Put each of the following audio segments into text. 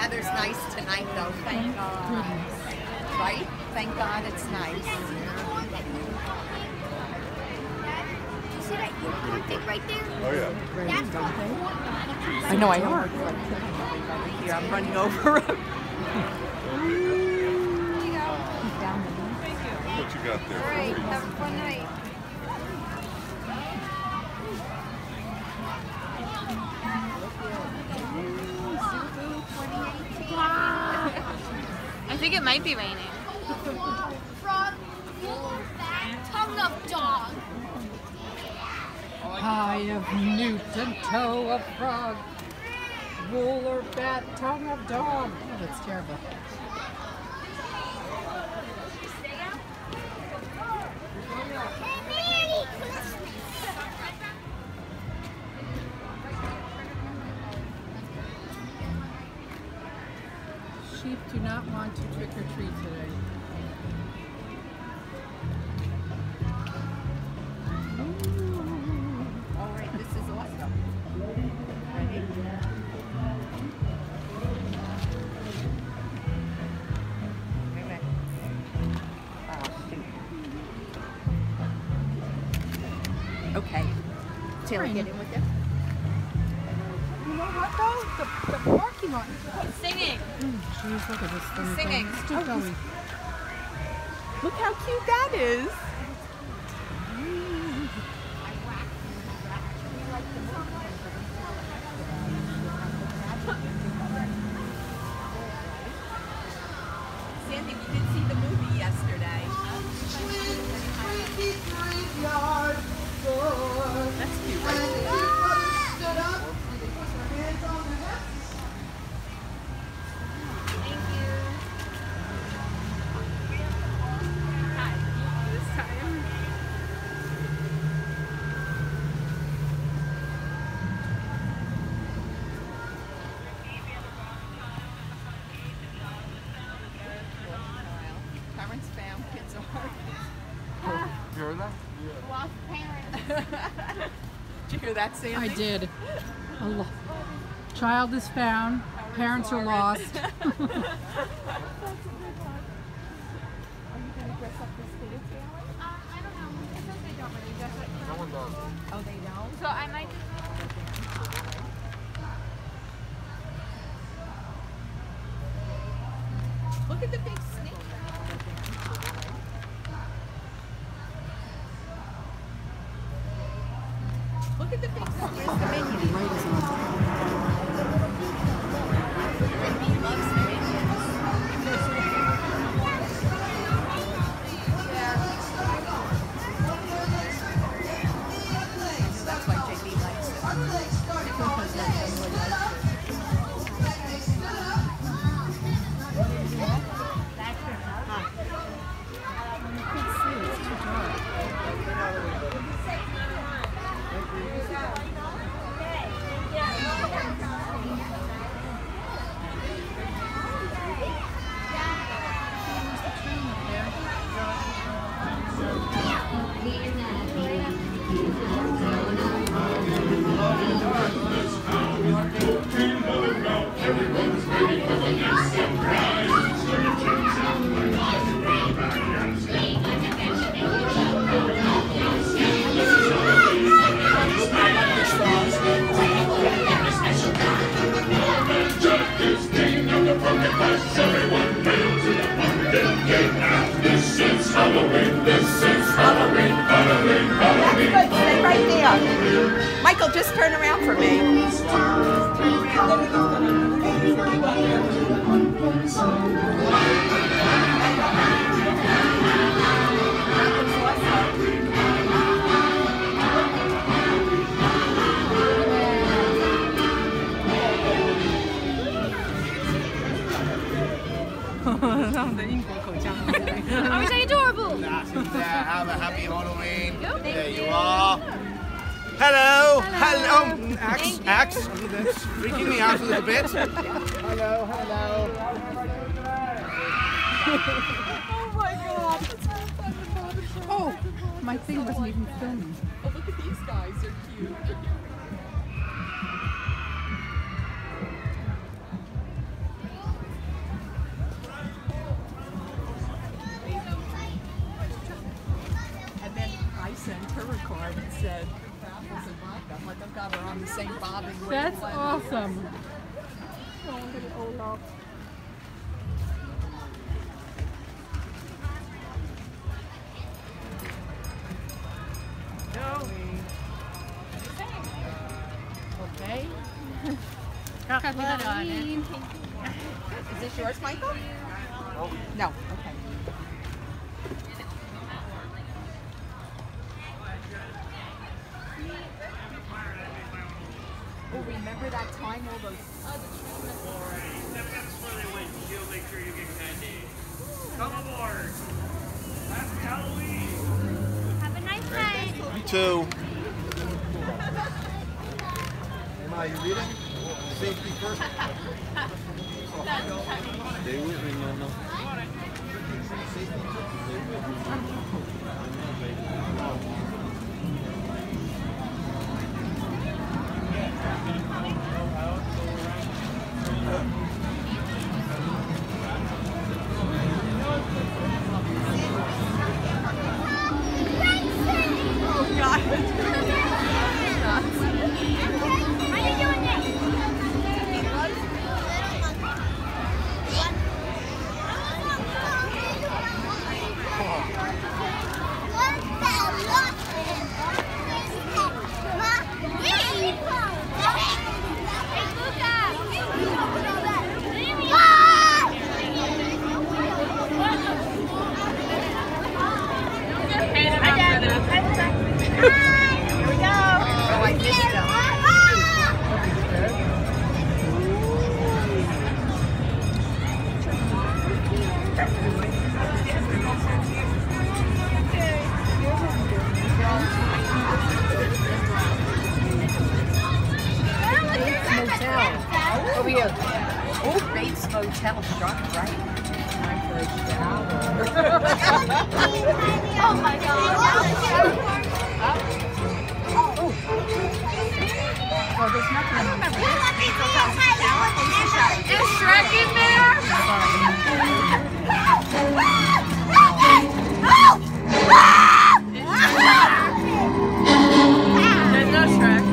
weather's nice tonight, though. Thank God. Right? Thank God it's nice. You see that unicorn thing right there? Oh, yeah. That's called I know I are. Here, I'm running over. What you got there? All right, have a fun night. I think it might be raining. Frog, wool, bat, tongue of dog. Eye of newt and toe of frog, wool or bat, tongue of dog. Oh, that's terrible. Sheep do not want to trick or treat today. All right, this is awesome. Ready? Wait a minute. Oh, shoot. Okay. Taylor, get in with it. You know what though? The parking lot. Singing. Jeez, look at this thing. Singing. Still going. Look how cute that is. Sandy, we did see the movie yesterday. That's cute, right? Parents found kids are You heard that? Lost parents. Did you hear that, Sandy? I did. Child is found. Parents are lost. Are you going to dress up this day, Taylor? I don't know. I think they don't really dress like No one does. Oh, they don't? So I might. Look at the big snake. Look at the big snake. Where's the minion? The light is on. He loves the minions. That's why JB likes it. It's too dark. Good, stay right there. Michael, just turn around for me. Aren't they adorable? That's it there. Have a happy Halloween. There you are. Hello. Hello. Axe. Axe. That's freaking me out a little bit. Hello. Hello. Oh my God. It's so fun to go to the show. Oh, my thing wasn't even filming. Oh, look at these guys. They're cute. her a card and said, I'm like, I've got her on the same bobbing That's wavelength. awesome. Okay. Copy that on it. Is this yours, Michael? No. Okay. Oh, remember that time all those... Make sure you get candy. Come aboard. Happy Halloween. Have a nice night. You too. Emma, you reading? Safety first. Stay with me, Mama. Over here. Oh, Bates Motel struck right. Time for a shower. Oh my god. Oh, there's nothing. I remember this. Is Shrek in there? There's no Shrek.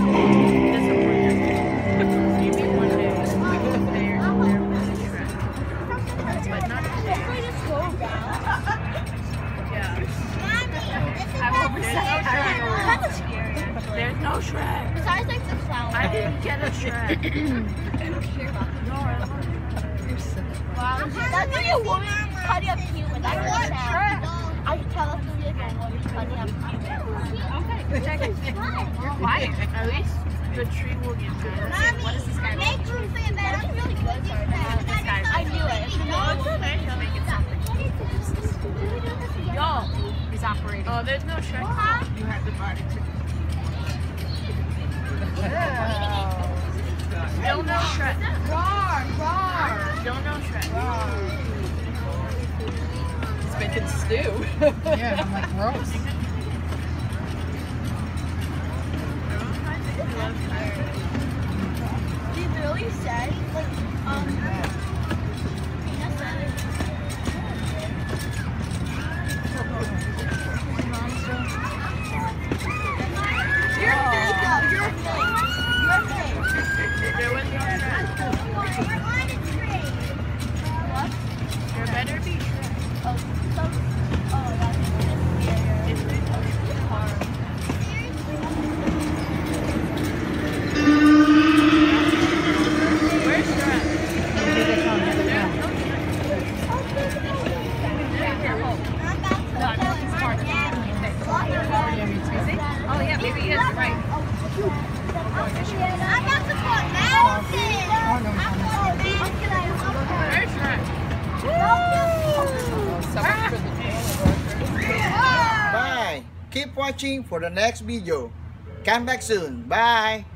There's no Shrek. Besides like the flower. I didn't get a Shrek. I don't care about the Wow, that's like a woman cutting up human. I want Shrek. I can tell that's gonna be like a woman cutting up human. Okay, check it. You're quiet. At least the tree will get better. What is this guy Make room for your bed. That's really good. This guy. I knew it. No, it's okay. He'll make it something. Yo, he's operating. Oh, there's no Shrek. You have the body. Still no Shrek. Still no Shrek. It's making stew. Yeah, I'm like, gross. He really said, like, Tina said it. You're fake, though. You're fake. You're fake. There was no Shrek. We're on a tree. What? There better be Shrek. Oh, so, oh, that's scary. It's the car. Where's Shrek? Oh yeah, maybe he is right. I'm about to put mountain. Where's Shrek? Someone for the trailer worker. Bye. Keep watching for the next video. Come back soon. Bye.